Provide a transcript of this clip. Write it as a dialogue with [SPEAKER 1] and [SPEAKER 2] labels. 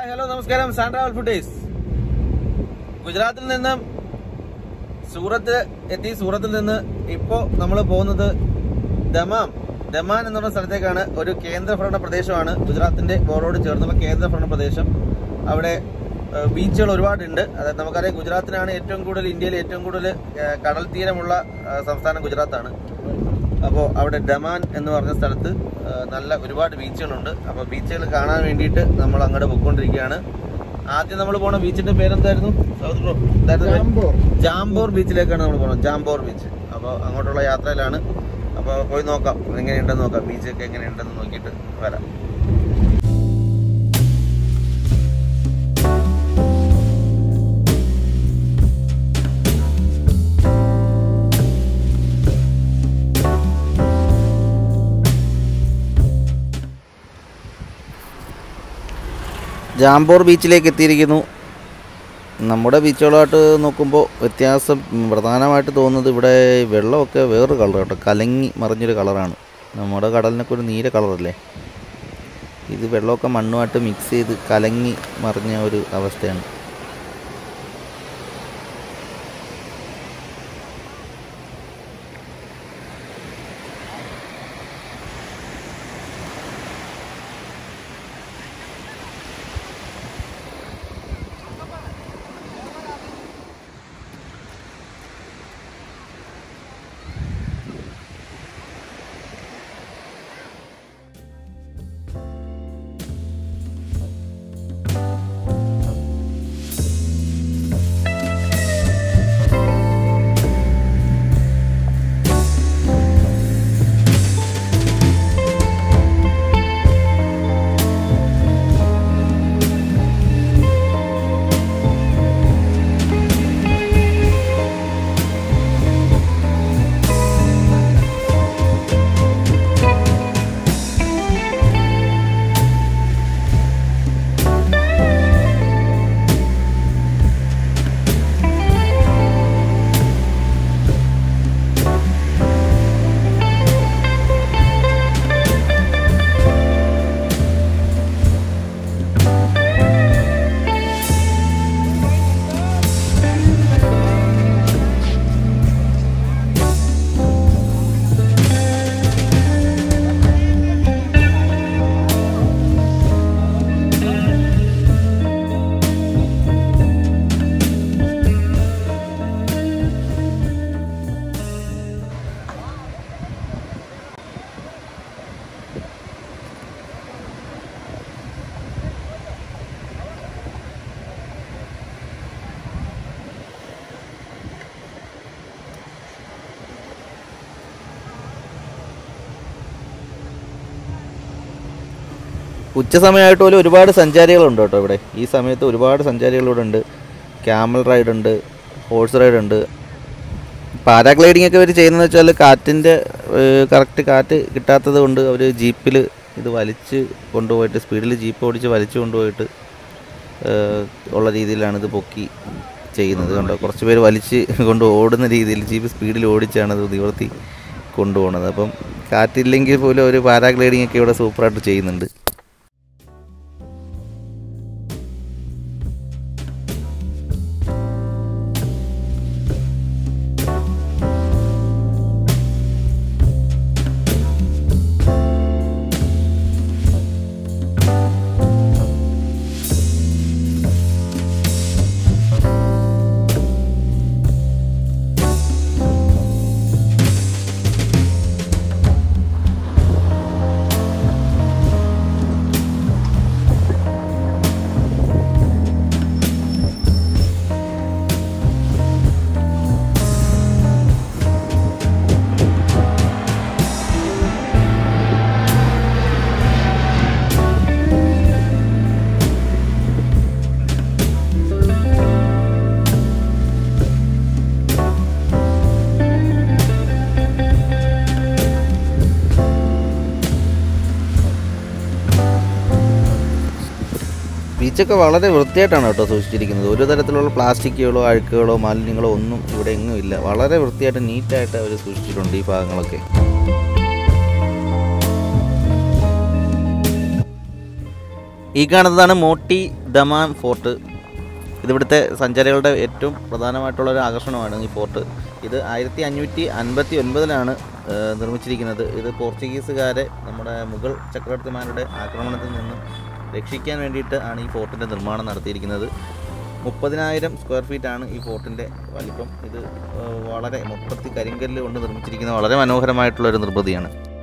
[SPEAKER 1] Hello നമസ്കാരം. santravelfoodiez ഗുജറാത്തിൽ നിന്ന് സൂറത്തിൽ എത്തി. സൂറത്തിൽ നിന്ന് ഇപ്പോൾ നമ്മൾ പോകുന്നത് ദമാൻ എന്നുള്ള സ്ഥലത്തേക്കാണ്. ഒരു കേന്ദ്രഭരണ പ്രദേശമാണ്. ഗുജറാത്തിന്റെ ബോർഡറോട് ചേർന്നുള്ള കേന്ദ്രഭരണ പ്രദേശം. അവിടെ ബീച്ചുകൾ ഒരുപാടുണ്ട്. അതായത് നമുക്കറിയാം, ഗുജറാത്തിനാണ് ഏറ്റവും കൂടുതൽ, ഇന്ത്യയിൽ ഏറ്റവും കൂടുതൽ കടൽ തീരമുള്ള സംസ്ഥാനം ഗുജറാത്താണ്. അപ്പോൾ അവിടെ ദമാൻ എന്ന് പറഞ്ഞ സ്ഥലത്ത് നല്ല ഒരുപാട് ബീച്ചുകളുണ്ട്. അപ്പോൾ ബീച്ചുകൾ കാണാൻ വേണ്ടിയിട്ട് നമ്മൾ അങ്ങോട്ട് പോയിക്കൊണ്ടിരിക്കുകയാണ്. ആദ്യം നമ്മൾ പോണ ബീച്ചിന്റെ പേരെന്തായിരുന്നു? ജാംബോർ ബീച്ചിലേക്കാണ് നമ്മൾ പോകുന്നത്. ജാംബോർ ബീച്ച്. അപ്പോൾ അങ്ങോട്ടുള്ള യാത്രയിലാണ്. അപ്പോൾ പോയി നോക്കാം, എങ്ങനെയുണ്ടെന്ന് നോക്കാം. ബീച്ചൊക്കെ എങ്ങനെയുണ്ടെന്ന് നോക്കിയിട്ട് വരാം. ജാംബോർ ബീച്ചിലേക്ക് എത്തിയിരിക്കുന്നു. നമ്മുടെ ബീച്ചുകളായിട്ട് നോക്കുമ്പോൾ വ്യത്യാസം പ്രധാനമായിട്ട് തോന്നുന്നത് ഇവിടെ വെള്ളമൊക്കെ വേറൊരു കളർ കേട്ടോ, കലങ്ങി മറിഞ്ഞൊരു കളറാണ്. നമ്മുടെ കടലിനൊക്കെ ഒരു നീല കളറല്ലേ, ഇത് വെള്ളമൊക്കെ മണ്ണുമായിട്ട് മിക്സ് ചെയ്ത് കലങ്ങി മറിഞ്ഞ ഒരു അവസ്ഥയാണ്. ഉച്ച സമയമായിട്ട് പോലും ഒരുപാട് സഞ്ചാരികളുണ്ട് കേട്ടോ ഇവിടെ. ഈ സമയത്ത് ഒരുപാട് സഞ്ചാരികളിവിടെ ഉണ്ട്. ക്യാമൽ റൈഡ് ഉണ്ട്, ഹോഴ്സ് റൈഡ് ഉണ്ട്. പാരാഗ്ലൈഡിംഗ് ഒക്കെ ഇവർ ചെയ്യുന്നതെന്ന് വെച്ചാൽ കാറ്റിൻ്റെ കറക്റ്റ് കാറ്റ് കിട്ടാത്തത് കൊണ്ട് അവർ ജീപ്പിൽ ഇത് വലിച്ച് കൊണ്ടുപോയിട്ട്, സ്പീഡിൽ ജീപ്പ് ഓടിച്ച് വലിച്ചു കൊണ്ടുപോയിട്ട് ഉള്ള രീതിയിലാണ് ഇത് പൊക്കി ചെയ്യുന്നത്. കണ്ടോ, കുറച്ച് പേര് വലിച്ച് കൊണ്ട് ഓടുന്ന രീതിയിൽ ജീപ്പ് സ്പീഡിൽ ഓടിച്ചാണ് ഇത് നിവർത്തി കൊണ്ടുപോകുന്നത്. അപ്പം കാറ്റില്ലെങ്കിൽ പോലും ഒരു പാരാഗ്ലൈഡിംഗ് ഒക്കെ ഇവിടെ സൂപ്പറായിട്ട് ചെയ്യുന്നുണ്ട്. ബീച്ചൊക്കെ വളരെ വൃത്തിയായിട്ടാണ് കേട്ടോ സൂക്ഷിച്ചിരിക്കുന്നത്. ഒരു തരത്തിലുള്ള പ്ലാസ്റ്റിക്കുകളോ അഴുക്കുകളോ മാലിന്യങ്ങളോ ഒന്നും ഇവിടെ എങ്ങും ഇല്ല. വളരെ വൃത്തിയായിട്ട് നീറ്റായിട്ട് അവർ സൂക്ഷിച്ചിട്ടുണ്ട് ഈ ഭാഗങ്ങളൊക്കെ. ഈ കാണുന്നതാണ് മോട്ടി ദമാൻ ഫോർട്ട്. ഇതിവിടുത്തെ സഞ്ചാരികളുടെ ഏറ്റവും പ്രധാനമായിട്ടുള്ള ഒരു ആകർഷണമാണ് ഈ ഫോർട്ട്. ഇത് 1559 നിർമ്മിച്ചിരിക്കുന്നത്. ഇത് പോർച്ചുഗീസുകാരെ നമ്മുടെ മുഗൾ ചക്രവർത്തിമാരുടെ ആക്രമണത്തിൽ നിന്നും രക്ഷിക്കാൻ വേണ്ടിയിട്ട് ആണ് ഈ ഫോർട്ടിൻ്റെ നിർമ്മാണം നടത്തിയിരിക്കുന്നത്. 30,000 സ്ക്വയർ ഫീറ്റാണ് ഈ ഫോർട്ടിൻ്റെ വലിപ്പം. ഇത് വളരെ മൊത്തത്തിൽ കരിങ്കല്ല് കൊണ്ട് നിർമ്മിച്ചിരിക്കുന്ന വളരെ മനോഹരമായിട്ടുള്ളൊരു നിർമ്മിതിയാണ്.